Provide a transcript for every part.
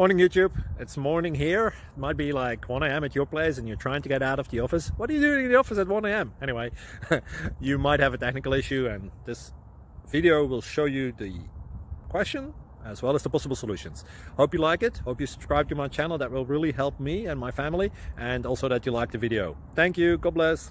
Morning YouTube, it's morning here. It might be like 1 a.m. at your place and you're trying to get out of the office. What are you doing in the office at 1 a.m? Anyway, you might have a technical issue and this video will show you the question as well as the possible solutions. Hope you like it, hope you subscribe to my channel. That will really help me and my family, and also that you like the video. Thank you, God bless.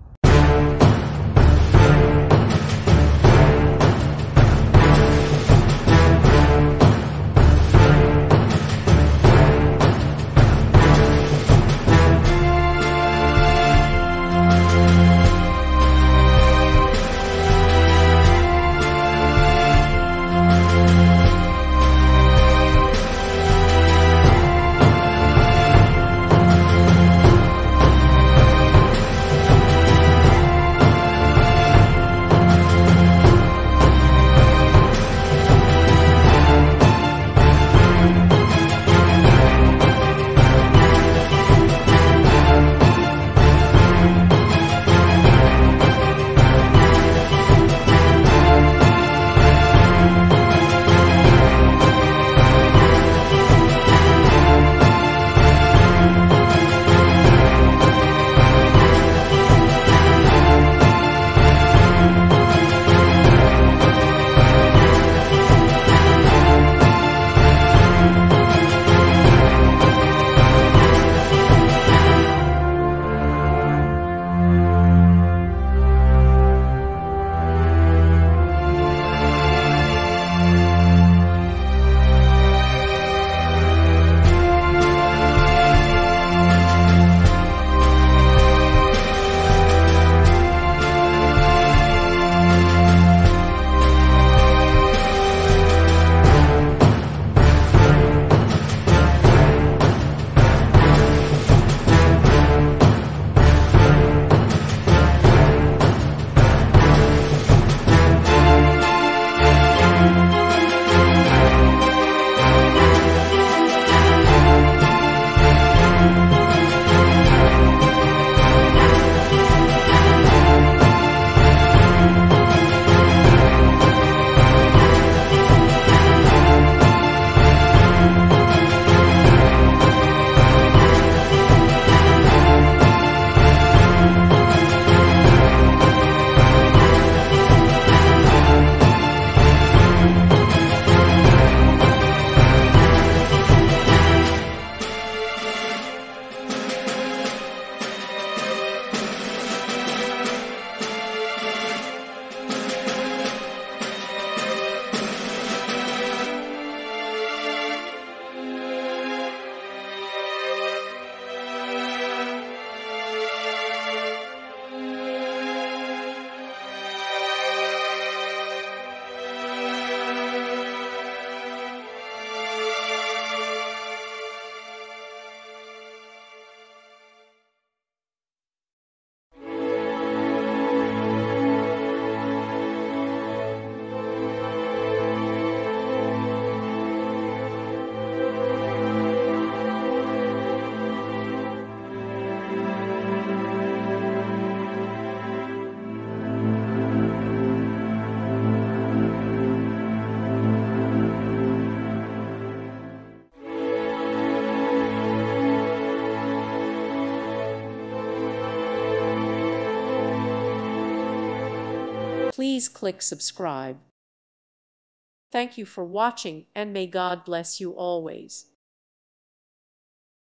Please click subscribe. Thank you for watching, and may God bless you always.